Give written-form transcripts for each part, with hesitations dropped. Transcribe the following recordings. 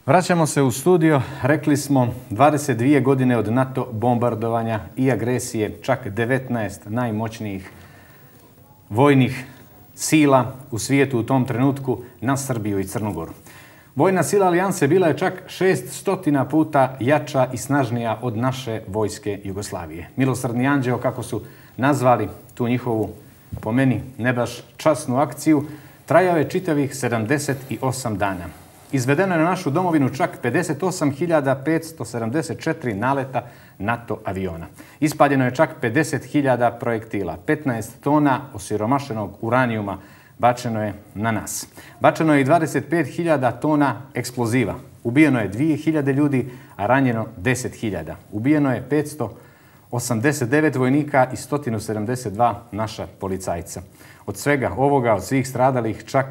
Vraćamo se u studio. Rekli smo 22 godine od NATO bombardovanja i agresije, čak 19 najmoćnijih vojnih sila u svijetu u tom trenutku na Srbiju i Crnu Goru. Vojna sila Alijanse bila je čak 600 puta jača i snažnija od naše vojske Jugoslavije. Milosrdni anđeo, kako su nazvali tu njihovu, po meni, ne baš časnu akciju, trajao je čitavih 78 dana. Izvedeno je na našu domovinu čak 58.574 naleta NATO aviona. Ispaljeno je čak 50.000 projektila, 15 tona osiromašenog uranijuma bačeno je na nas. Bačeno je i 25.000 tona eksploziva. Ubijeno je 2.000 ljudi, a ranjeno 10.000. Ubijeno je 589 vojnika i 172 naša policajca. Od svega ovoga, od svih stradalih, čak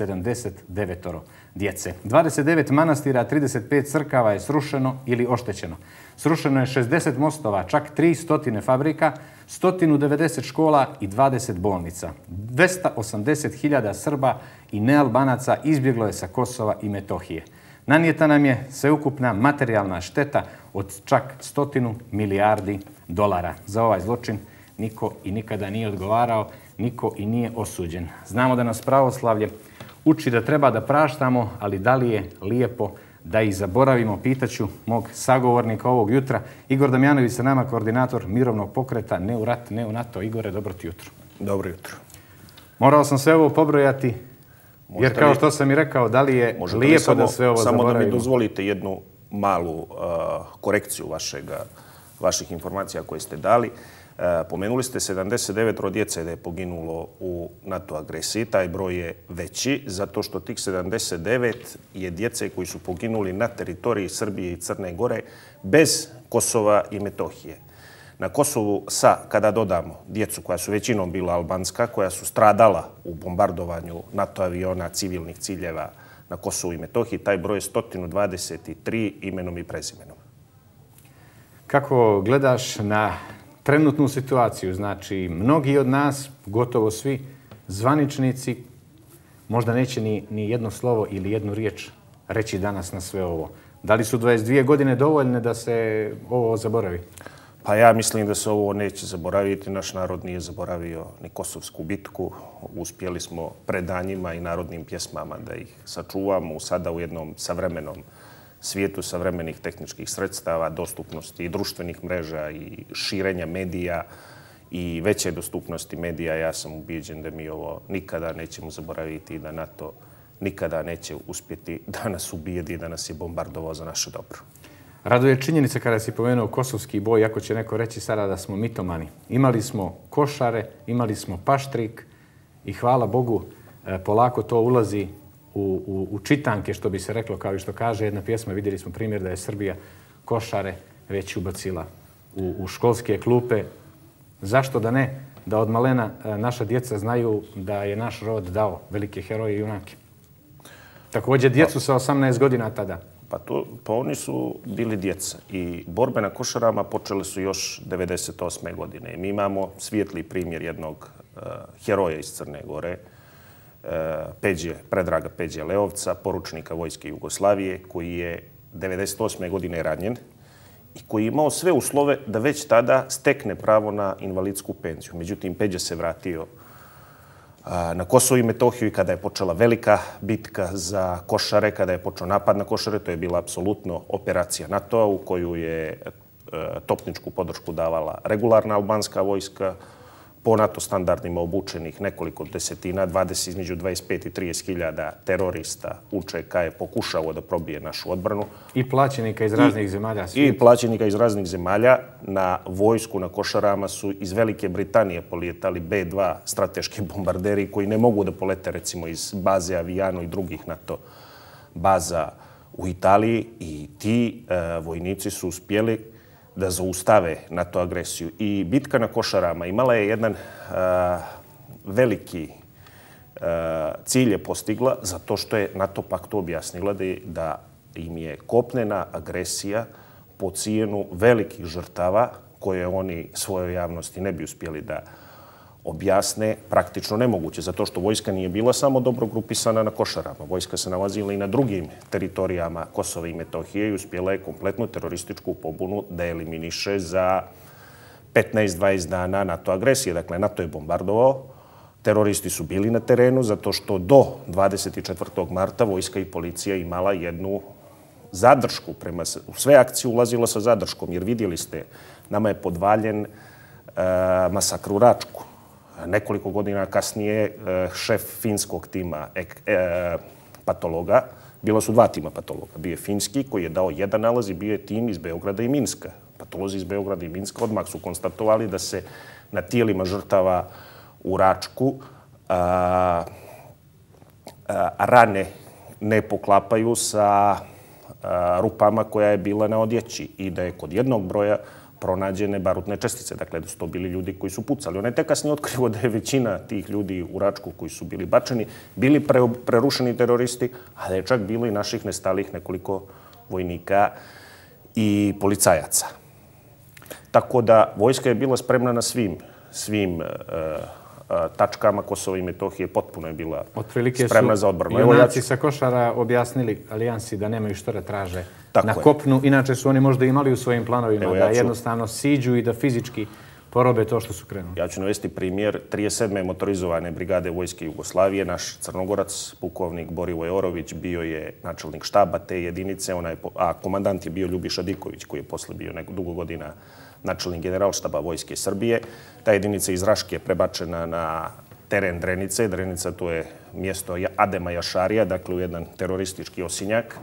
79 djece. 29 manastira, 35 crkava je srušeno ili oštećeno. Srušeno je 60 mostova, čak 300 fabrika, 190 škola i 20 bolnica. 280.000 Srba i nealbanaca izbjeglo je sa Kosova i Metohije. Nanijeta nam je sveukupna materijalna šteta od čak 100 milijardi dolara. Za ovaj zločin niko i nikada nije odgovarao, niko i nije osuđen. Znamo da nas pravoslavlje uči da treba da praštamo, ali da li je lijepo da ih zaboravimo? Pitaću mog sagovornika ovog jutra. Igor Damjanović sa nama, koordinator mirovnog pokreta Ne u rat, ne u NATO. Igore, dobro ti jutro. Dobro jutro. Morao sam sve ovo pobrojati, jer kao što sam i rekao, da li je lijepo da sve ovo zaboravimo? Samo da mi dozvolite jednu malu korekciju vaših informacija koje ste dali. Pomenuli ste 79 djece da je poginulo u NATO agresiji. Taj broj je veći zato što tih 79 je djece koji su poginuli na teritoriji Srbije i Crne Gore bez Kosova i Metohije. Na Kosovu, kada dodamo djecu koja su većinom bila albanska, koja su stradala u bombardovanju NATO aviona civilnih ciljeva na Kosovu i Metohiji, taj broj je 123 imenom i prezimenom. Kako gledaš na trenutnu situaciju? Znači, mnogi od nas, gotovo svi zvaničnici, možda neće ni jedno slovo ili jednu riječ reći danas na sve ovo. Da li su 22 godine dovoljne da se ovo zaboravi? Pa ja mislim da se ovo neće zaboraviti. Naš narod nije zaboravio ni Kosovsku bitku. Uspjeli smo predanjima i narodnim pjesmama da ih sačuvamo sada u jednom savremenom svijetu savremenih tehničkih sredstava, dostupnosti i društvenih mreža i širenja medija i veće dostupnosti medija. Ja sam ubijeđen da mi ovo nikada nećemo zaboraviti i da NATO nikada neće uspjeti da nas ubijedi i da nas je bombardovao za naše dobro. Raduje činjenica kada si pomenuo kosovski boj, ako će neko reći sada da smo mitomani. Imali smo košare, imali smo paštrik i hvala Bogu polako to ulazi u čitanke, što bi se reklo, kao i što kaže jedna pjesma. Vidjeli smo primjer da je Srbija košare već ubacila u školske klupe. Zašto da ne? Da od malena naša djeca znaju da je naš rod dao velike heroje i junake. Također djecu sa 18 godina tada. Pa oni su bili djeca i borbe na Košarama počele su još 1998. godine. Mi imamo svijetli primjer jednog heroja iz Crne Gore, Predraga Peđe Leovca, poručnika vojske Jugoslavije, koji je 1998. godine ranjen i koji je imao sve uslove da već tada stekne pravo na invalidsku penziju. Međutim, Peđa se vratio na Kosovo i Metohiju i kada je počela velika bitka za Košare, kada je počeo napad na Košare, to je bila apsolutno operacija NATO-a u koju je topničku podršku davala regularna albanska vojska, po NATO standardima obučenih nekoliko desetina, između 25 i 30 hiljada terorista UČK je pokušao da probije našu odbranu. I plaćenika iz raznih zemalja svijeta. I plaćenika iz raznih zemalja. Na vojsku na Košarama su iz Velike Britanije polijetali B-2 strateški bombarderi koji ne mogu da polete recimo iz baze Aviano i drugih NATO baza u Italiji i ti vojnici su uspjeli da zaustave NATO agresiju. I bitka na Košarama imala je jedan veliki cilj je postigla zato što je NATO paktu objasnila da im je kopnena agresija po cijenu velikih žrtava koje oni svojoj javnosti ne bi uspjeli da objasne praktično nemoguće, zato što vojska nije bila samo dobro grupisana na Košarama. Vojska se nalazila i na drugim teritorijama Kosova i Metohije i uspjela je kompletnu terorističku pobunu da eliminiše za 15-20 dana NATO agresije. Dakle, NATO je bombardovao, teroristi su bili na terenu zato što do 24. marta vojska i policija imala jednu zadršku. U sve akcije ulazilo sa zadrškom, jer vidjeli ste, nama je podvaljen masakr u Račku. Nekoliko godina kasnije šef finskog tima patologa, bilo su 2 tima patologa, bio je finski koji je dao jedan nalaz i bio je tim iz Beograda i Minska. Patolozi iz Beograda i Minska odmah su konstatovali da se na tijelima žrtava u Račku rane ne poklapaju sa rupama koja je bila na odjeći i da je kod jednog broja pronađene barutne čestice. Dakle, da su to bili ljudi koji su pucali. On je tek kasnije otkrio da je većina tih ljudi u Račku koji su bili bačeni bili prerušeni teroristi, a da je čak bilo i naših nestalih nekoliko vojnika i policajaca. Tako da vojska je bila spremna na svim tačkama Kosova i Metohije, potpuno je bila spremna za odbranu. Junaci sa Košara objasnili alijansi da nemaju što da traže na kopnu. Inače su oni možda imali u svojim planovima da jednostavno siđu i da fizički porobe to što su krenuli. Ja ću navesti primjer 37. motorizovane brigade Vojske Jugoslavije. Naš Crnogorac, pukovnik Borivoje Orović, bio je načelnik štaba te jedinice, a komandant je bio Ljubiša Diković, koji je posle bio dugo godina načelnik generalštaba Vojske Srbije. Ta jedinica iz Raške je prebačena na teren Drenice. Drenica to je mjesto Adema Jašarija, dakle u jedan teroristički osinjak.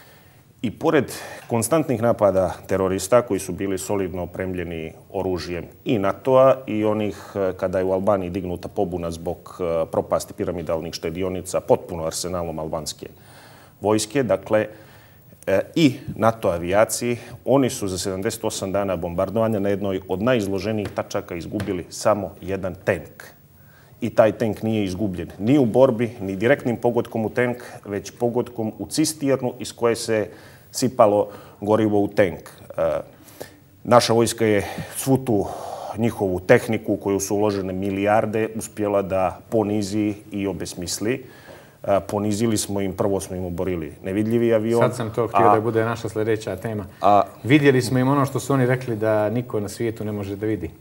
I pored konstantnih napada terorista koji su bili solidno opremljeni oružjem i NATO-a i onih kada je u Albaniji dignuta pobuna zbog propasti piramidalnih štedionica potpuno arsenalom albanske vojske, dakle i NATO avijaciji, oni su za 78 dana bombardovanja na jednoj od najizloženijih tačaka izgubili samo jedan tank. I taj tank nije izgubljen ni u borbi, ni direktnim pogodkom u tank, već pogodkom u cisternu iz koje se sipalo gorivo u tank. Naša vojska je svu tu njihovu tehniku koju su uložene milijarde uspjela da ponizi i obesmisli. Ponizili smo im, prvo smo im oborili nevidljivi avion. Sad sam to htio da bude naša sljedeća tema. Vidjeli smo im ono što su oni rekli da niko na svijetu ne može da vidi.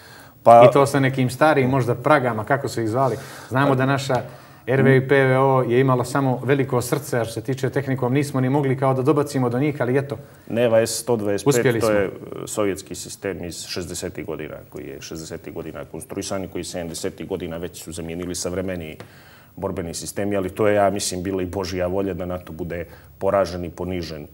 I to sa nekim starijim možda pragama, kako su ih zvali. Znamo da naša RV i PVO je imala samo veliko srce, a što se tiče tehnikom nismo ni mogli kao da dobacimo do njih, ali eto. Neva S-125, to je sovjetski sistem iz 60. godina, koji je 60. godina konstruisan i koji 70. godina već su zamijenili savremeniji borbeni sistemi, ali to je, ja mislim, bila i Božja volja da NATO bude poražen i ponižen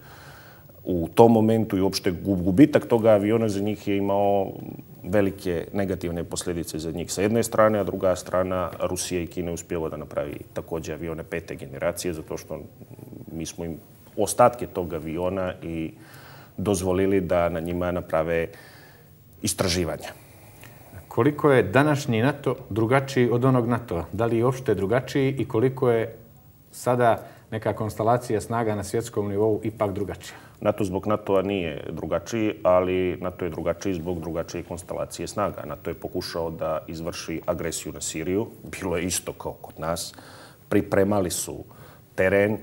u tom momentu i uopšte gubitak toga aviona za njih je imao velike negativne posljedice za njih sa jedne strane, a druga strana Rusija i Kina uspjela da napravi također avione 5. generacije, zato što mi smo im ostatke tog aviona i dozvolili da na njima naprave istraživanja. Koliko je današnji NATO drugačiji od onog NATO-a? Da li je uopšte drugačiji i koliko je sada neka konstelacija snaga na svjetskom nivou ipak drugačija? NATO zbog NATO-a nije drugačiji, ali NATO je drugačiji zbog drugačije konstelacije snaga. NATO je pokušao da izvrši agresiju na Siriju. Bilo je isto kao kod nas. Pripremali su teren,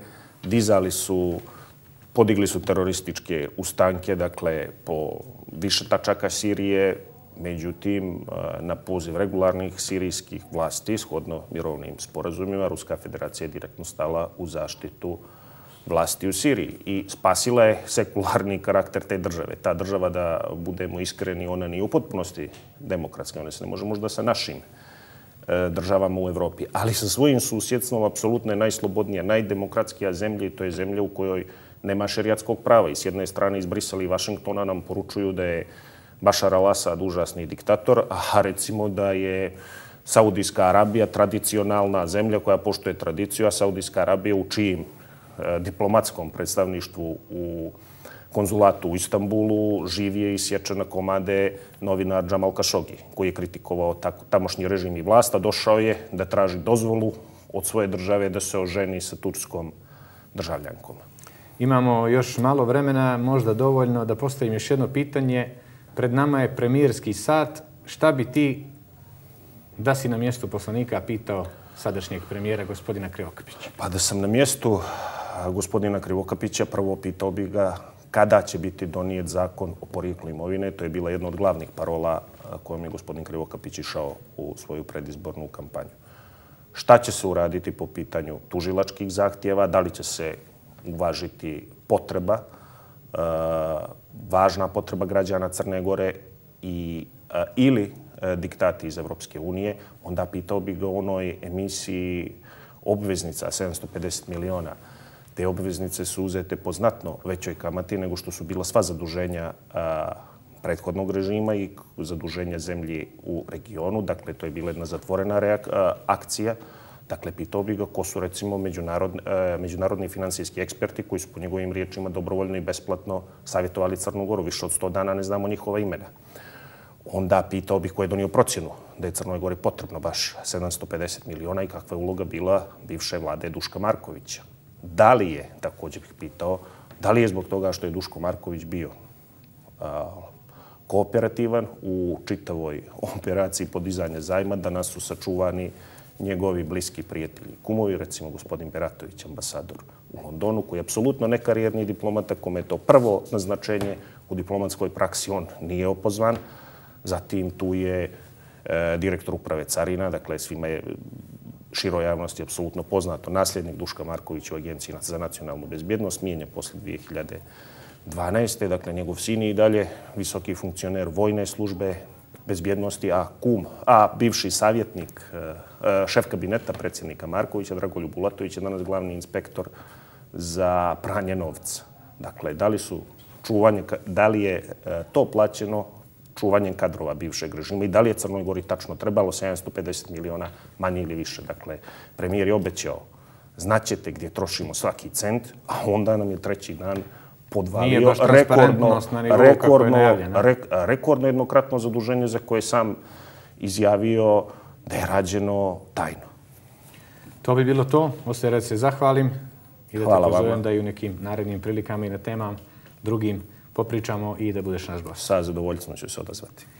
podigli su terorističke ustanke, dakle, po više tačaka Sirije. Međutim, na poziv regularnih sirijskih vlasti, shodno mirovnim sporazumima, Ruska federacija je direktno stala u zaštitu vlasti u Siriji i spasila je sekularni karakter te države. Ta država, da budemo iskreni, ona nije u potpunosti demokratska. Ona se ne može možda sa našim državama u Evropi, ali sa svojim susjedstvom apsolutno je najslobodnija, najdemokratskija zemlja i to je zemlja u kojoj nema šerijatskog prava. I s jedne strane iz Brisela i Vašingtona nam poručuju da je Bašar al-Asad užasni diktator, a recimo da je Saudijska Arabija tradicionalna zemlja koja poštuje tradiciju, a Saudijska Arabija u čijim diplomatskom predstavništvu u konzulatu u Istanbulu živije i sječe na komade novinar Džamal Kašogi, koji je kritikovao tamošnji režim i vlast, a došao je da traži dozvolu od svoje države da se oženi sa turskom državljankom. Imamo još malo vremena, možda dovoljno da postavim još jedno pitanje. Pred nama je premijerski sat. Šta bi ti da si na mjestu poslanika pitao sadašnjeg premijera gospodina Krivokapića? Pa da sam na mjestu gospodina Krivokapića, prvo pitao bi ga kada će biti donijet zakon o porijeklu imovine. To je bila jedna od glavnih parola kojom je gospodin Krivokapić išao u svoju predizbornu kampanju. Šta će se uraditi po pitanju tužilačkih zahtjeva? Da li će se uvažiti potreba, važna potreba građana Crne Gore ili diktati iz Evropske unije? Onda pitao bi ga o onoj emisiji obveznica 750 miliona. Te obveznice su uzete po znatno većoj kamati nego što su bila sva zaduženja prethodnog režima i zaduženja zemlji u regionu. Dakle, to je bila jedna zatvorena akcija. Dakle, pitao bi ga ko su, recimo, međunarodni finansijski eksperti koji su po njegovim riječima dobrovoljno i besplatno savjetovali Crnu Goru. Više od 100 dana ne znamo njihova imena. Onda pitao bih ko je donio procjenu da je Crnoj Gori potrebno baš 750 miliona i kakva je uloga bila bivše vlade Duška Markovića. Da li je, također bih pitao, da li je zbog toga što je Duško Marković bio kooperativan u čitavoj operaciji podizanja zajma, danas su sačuvani njegovi bliski prijatelji, kumovi, recimo gospodin Beratović, ambasador u Londonu, koji je apsolutno nekarijerni diplomata, kome je to prvo naznačenje u diplomatskoj praksi, on nije opozvan. Zatim tu je direktor uprave carina, dakle svima je široj javnosti apsolutno poznato, nasljednik Duška Markovića u Agenciji za nacionalnu bezbjednost, smijenjen posle 2012. Dakle, njegov sin je i dalje visoki funkcioner vojne službe bezbjednosti, a bivši savjetnik, šef kabineta predsjednika Markovića, Dragoljub Bulatović, je danas glavni inspektor za pranje novca. Dakle, da li je to plaćeno čuvanjem kadrova bivšeg režima i da li je Crnoj Gori tačno trebalo 750 miliona manje ili više. Dakle, premijer je obećao, znaćete gdje trošimo svaki cent, a onda nam je treći dan podvalio rekordno jednokratno zaduženje za koje sam izjavio da je rađeno tajno. To bi bilo to. Ostaje da se zahvalim i da te pozovem da i u nekim narednim prilikama i na temama drugim popričamo i da budeš naš gost. Sa zadovoljstvom ću se odazvati.